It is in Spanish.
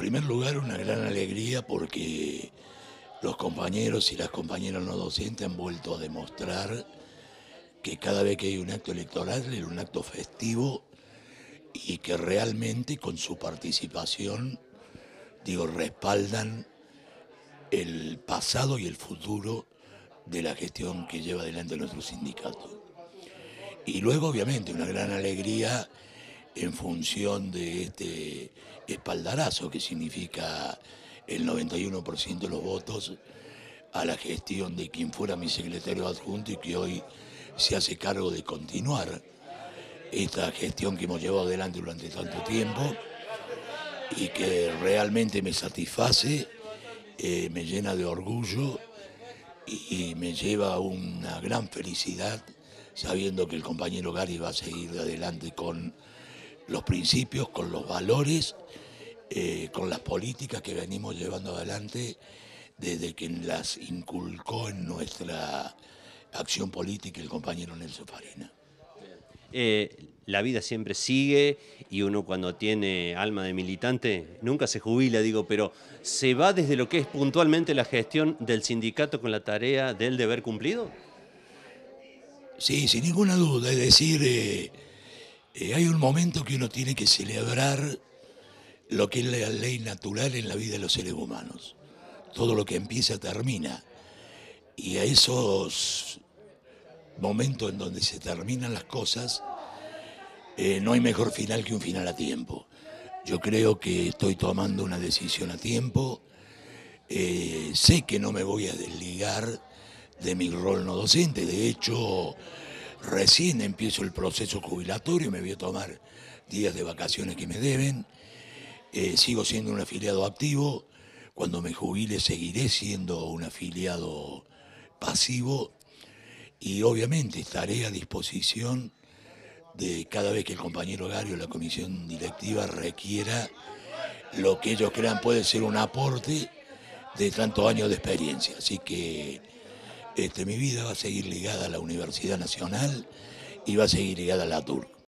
primer lugar, una gran alegría porque los compañeros y las compañeras no docentes han vuelto a demostrar que cada vez que hay un acto electoral es un acto festivo y que realmente con su participación, respaldan el pasado y el futuro de la gestión que lleva adelante nuestro sindicato. Y luego, obviamente, una gran alegría en función de este espaldarazo que significa el 91% de los votos a la gestión de quien fuera mi secretario adjunto y que hoy se hace cargo de continuar esta gestión que hemos llevado adelante durante tanto tiempo y que realmente me satisface, me llena de orgullo y me lleva a una gran felicidad sabiendo que el compañero Gary va a seguir adelante con los principios, con los valores, con las políticas que venimos llevando adelante desde que las inculcó en nuestra acción política el compañero Nelson Farina. La vida siempre sigue y uno cuando tiene alma de militante nunca se jubila, pero ¿se va desde lo que es puntualmente la gestión del sindicato con la tarea del deber cumplido? Sí, sin ninguna duda, es decir, hay un momento que uno tiene que celebrar lo que es la ley natural en la vida de los seres humanos. Todo lo que empieza termina. Y a esos momentos en donde se terminan las cosas, no hay mejor final que un final a tiempo. Yo creo que estoy tomando una decisión a tiempo. Sé que no me voy a desligar de mi rol no docente. De hecho, recién empiezo el proceso jubilatorio, me voy a tomar días de vacaciones que me deben. Sigo siendo un afiliado activo. Cuando me jubile seguiré siendo un afiliado pasivo y obviamente estaré a disposición de cada vez que el compañero Gary o la comisión directiva requiera lo que ellos crean puede ser un aporte de tantos años de experiencia. Así que mi vida va a seguir ligada a la Universidad Nacional y va a seguir ligada a la TUR.